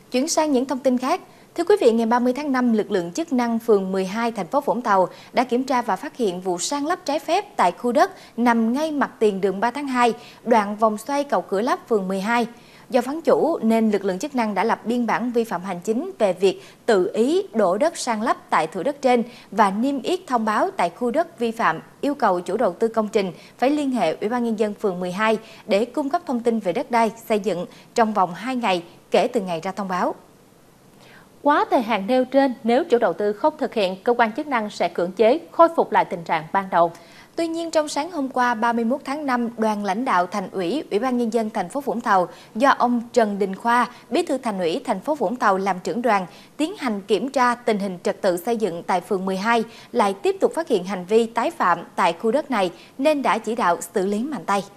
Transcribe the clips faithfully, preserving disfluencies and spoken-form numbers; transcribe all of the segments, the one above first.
Chuyển sang những thông tin khác, thưa quý vị, ngày ba mươi tháng năm, lực lượng chức năng phường mười hai thành phố Vũng Tàu đã kiểm tra và phát hiện vụ san lấp trái phép tại khu đất nằm ngay mặt tiền đường ba tháng hai, đoạn vòng xoay cầu Cửa Lấp, phường mười hai. Do vắng chủ nên lực lượng chức năng đã lập biên bản vi phạm hành chính về việc tự ý đổ đất san lấp tại thửa đất trên và niêm yết thông báo tại khu đất vi phạm, yêu cầu chủ đầu tư công trình phải liên hệ Ủy ban Nhân dân phường mười hai để cung cấp thông tin về đất đai xây dựng trong vòng hai ngày kể từ ngày ra thông báo. Quá thời hạn nêu trên, nếu chủ đầu tư không thực hiện, cơ quan chức năng sẽ cưỡng chế khôi phục lại tình trạng ban đầu. Tuy nhiên, trong sáng hôm qua ba mươi mốt tháng năm, đoàn lãnh đạo Thành ủy, Ủy ban Nhân dân thành phố Vũng Tàu do ông Trần Đình Khoa, Bí thư Thành ủy thành phố Vũng Tàu làm trưởng đoàn, tiến hành kiểm tra tình hình trật tự xây dựng tại phường mười hai, lại tiếp tục phát hiện hành vi tái phạm tại khu đất này nên đã chỉ đạo xử lý mạnh tay.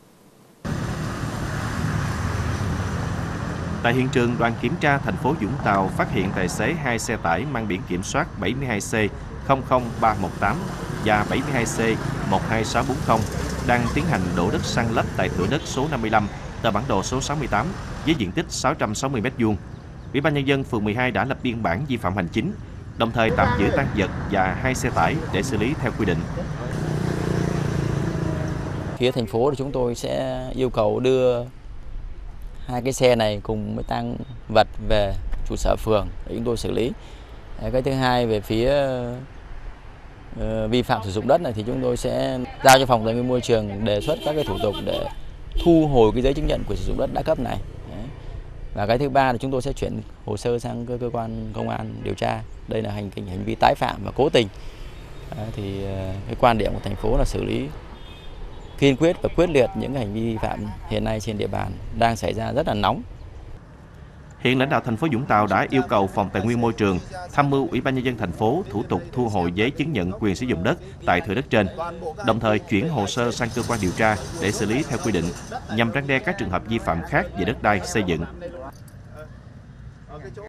Tại hiện trường, đoàn kiểm tra thành phố Vũng Tàu phát hiện tài xế hai xe tải mang biển kiểm soát bảy mươi hai C không không ba một tám và bảy mươi hai C một hai sáu bốn không đang tiến hành đổ đất san lấp tại thửa đất số năm mươi lăm, tờ bản đồ số sáu mươi tám với diện tích sáu trăm sáu mươi mét vuông. Ủy ban Nhân dân phường mười hai đã lập biên bản vi phạm hành chính, đồng thời tạm giữ tang vật và hai xe tải để xử lý theo quy định. Phía thành phố thì chúng tôi sẽ yêu cầu đưa hai cái xe này cùng với tang vật về trụ sở phường để chúng tôi xử lý. Cái thứ hai, về phía uh, vi phạm sử dụng đất này thì chúng tôi sẽ giao cho phòng tài nguyên môi trường đề xuất các cái thủ tục để thu hồi cái giấy chứng nhận quyền sử dụng đất đã cấp này. Đấy. Và cái thứ ba là chúng tôi sẽ chuyển hồ sơ sang cơ, cơ quan công an điều tra. Đây là hành hành vi tái phạm và cố tình. Đấy, thì uh, cái quan điểm của thành phố là xử lý kiên quyết và quyết liệt những hành vi vi phạm hiện nay trên địa bàn đang xảy ra rất là nóng. Hiện lãnh đạo thành phố Vũng Tàu đã yêu cầu phòng tài nguyên môi trường tham mưu Ủy ban Nhân dân thành phố thủ tục thu hồi giấy chứng nhận quyền sử dụng đất tại thửa đất trên, đồng thời chuyển hồ sơ sang cơ quan điều tra để xử lý theo quy định nhằm răn đe các trường hợp vi phạm khác về đất đai xây dựng.